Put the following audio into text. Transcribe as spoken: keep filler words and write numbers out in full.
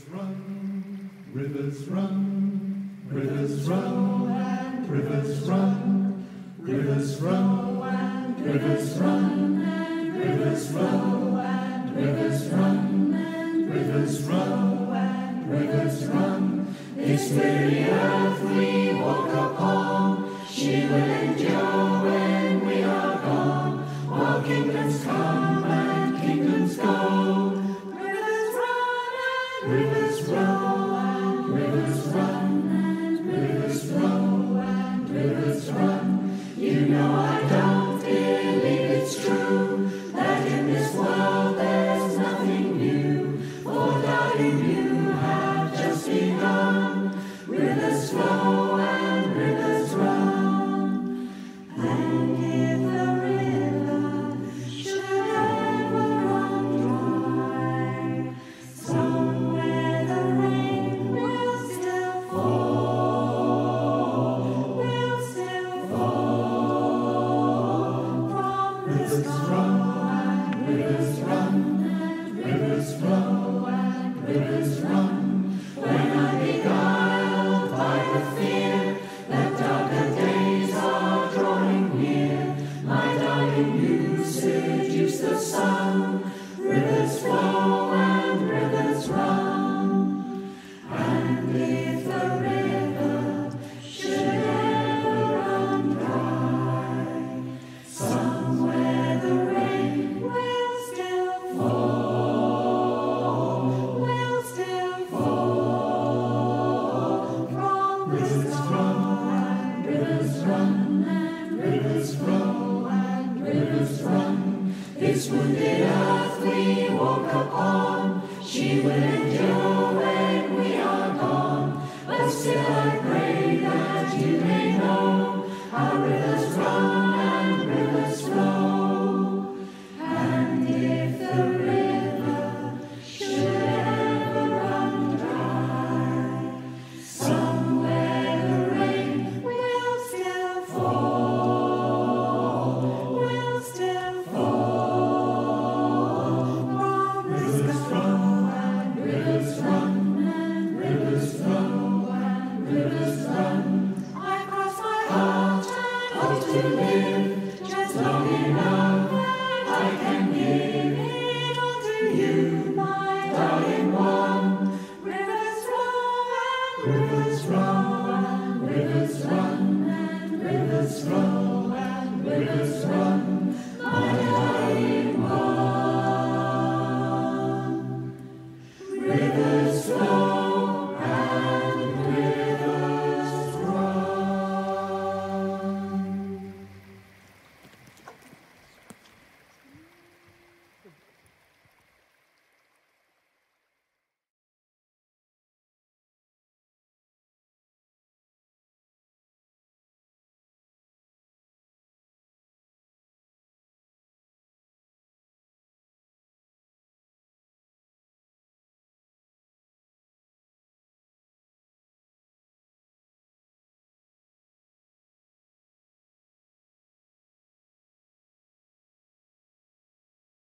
run, rivers run, rivers run, and rivers run, rivers run, and rivers run, and rivers run, and rivers run, and rivers run, and rivers run. This weary earth we walk upon, she will endure when we are gone, while kingdoms come and kingdoms go. Rivers run, and rivers run, and rivers run, and rivers run. You know I don't believe it's true that in this world there's nothing new, for darling, you have just begun. Rivers flow and rivers run, and if the river should ever run dry, somewhere the rain will still fall, will still fall from the sky. Rivers run, and rivers flow, and rivers run. When I'm beguiled by the fear that darker days are drawing near, my darling, you seduce the sun. Rivers flow and rivers run, and if the river should ever run dry, somewhere the rain will still fall, will still fall from the sky. Rivers run, and rivers flow, and rivers run. This wounded earth we walk upon, she will endure when we are gone. But still I pray that you may know how rivers run and rivers flow. And if the river should ever run dry, somewhere the rain will still fall, will still fall from the sky. Rivers run, and rivers flow, and rivers run. I cross my heart and hope to live just long enough that I can give it all to you, my darling one. Rivers flow and rivers run, and rivers run, and rivers flow, and rivers run.